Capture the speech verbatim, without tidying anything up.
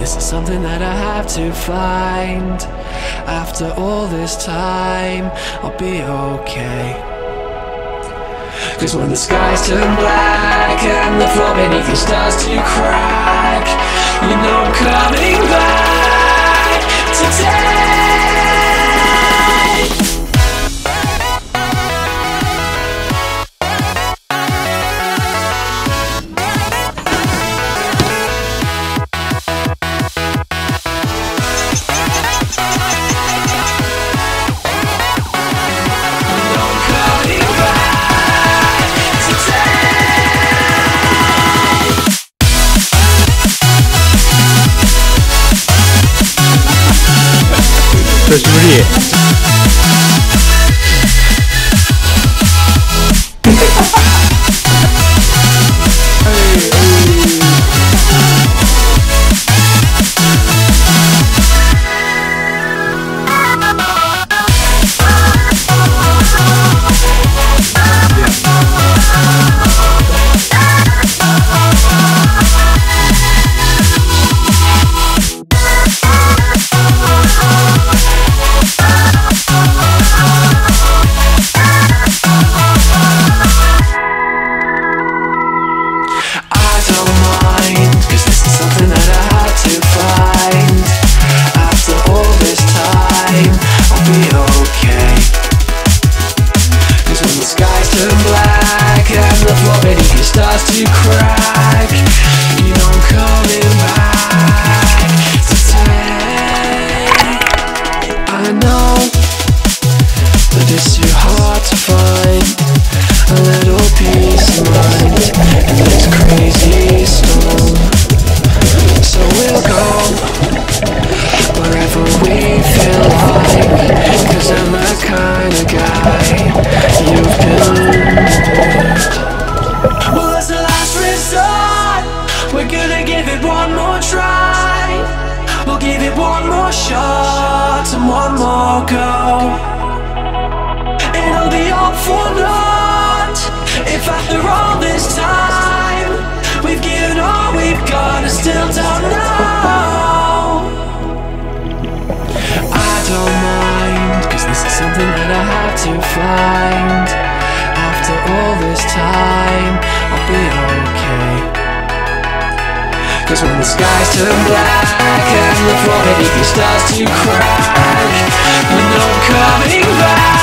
this is something that I have to find. After all this time, I'll be okay. Cause when the skies turn black and the floor beneath you starts to crack, you know I'm coming back today. 久しぶり。Starts to crack, you know I'm coming back today. I know that it's too hard to find a little peace of mind in this crazy storm. So we'll go wherever we feel like, cause I'm the kind of guy you've been. Well, that's the last resort. We're gonna give it one more try. We'll give it one more shot and one more go. It'll be all for naught if after all this time we've given all we've got and still don't know. I don't mind, cause this is something that I have to find. After all this time, I'll be okay. Cause when the skies turn black and the floor beneath you starts to crack, you know I'm coming back.